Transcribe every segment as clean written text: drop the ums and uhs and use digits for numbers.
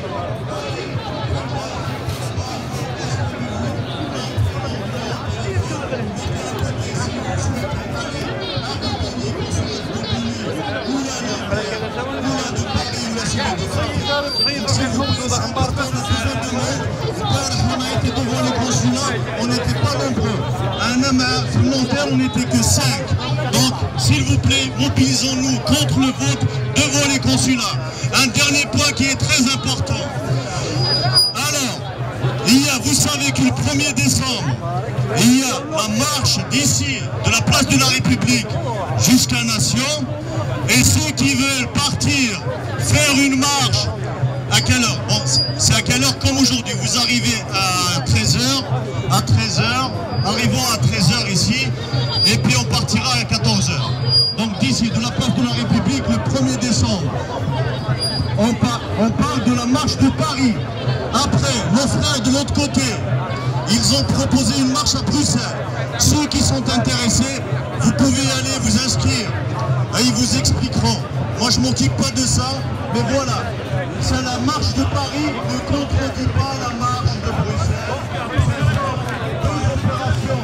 On n'était pas nombreux. À Annamar, on n'était que 5. Donc, s'il vous plaît, mobilisons-nous contre le vote devant les consulats. Un dernier point qui est très important. Alors, vous savez que le 1er décembre, il y a la marche d'ici, de la place de la République jusqu'à Nation. Et ceux qui veulent partir, faire une marche, à quelle heure? Bon, c'est à quelle heure comme aujourd'hui? Vous arrivez à 13h, arrivons à 13h ici, et puis on partira à 14h. Donc d'ici, de la place de la République, le 1er décembre, on parle de la marche de Paris. Après, nos frères de l'autre côté, ils ont proposé une marche à Bruxelles. Ceux qui sont intéressés, vous pouvez aller vous inscrire. Et ils vous expliqueront. Moi, je ne m'occupe pas de ça, mais voilà. C'est la marche de Paris, ne contredit pas la marche de Bruxelles. Deux opérations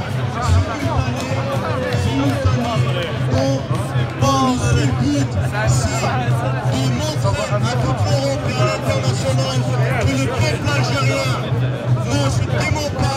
simultanées. Bon, le but, c'est de montrer à toute l'Europe et à l'international que le peuple algérien ne se dément pas.